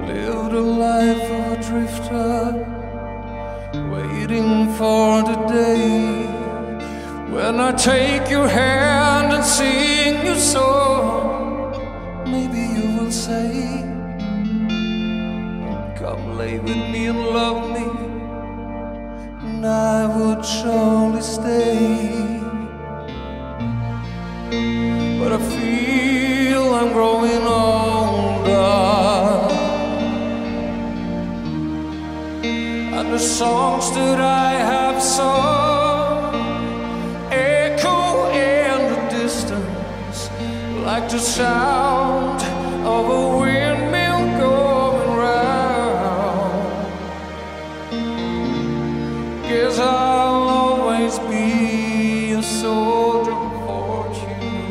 Live the life of a drifter, waiting for the day when I take your hand and sing your song. Maybe you will say, come lay with me and love me, and I would surely stay. But I feel I'm growing older, and the songs that I have sung echo in the distance like the sound of a windmill going round. Guess I'll always be a soldier of fortune.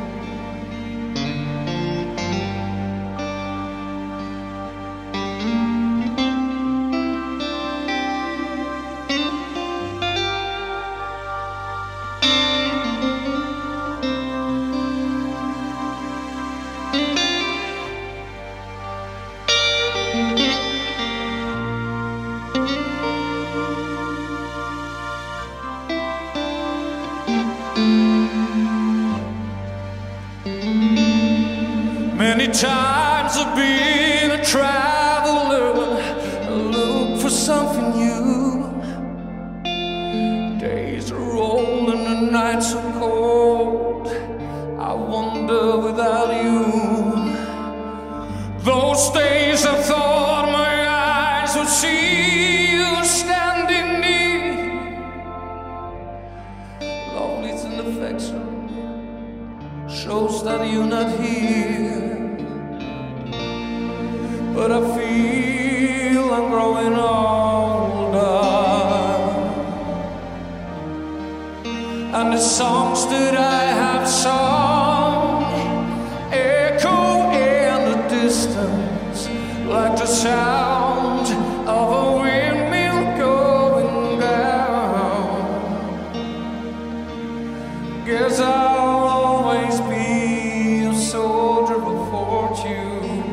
Many times I've been a traveler, I look for something new. Days are old and the nights are cold, I wander without you. Those days I thought my eyes would see you standing near. Loveliness and affection shows that you're not here. But I feel I'm growing older, and the songs that I have sung echo in the distance like the sound of a windmill going down. Guess I'll always be a soldier of fortune.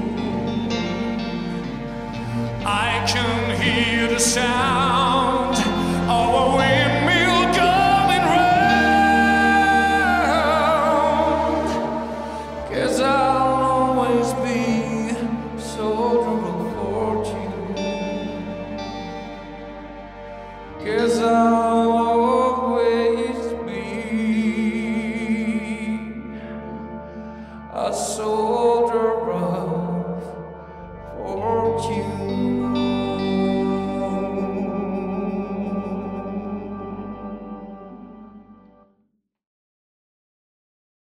I can hear the sound of a windmill going round. Guess I'll always be a soldier of fortune. Guess I'll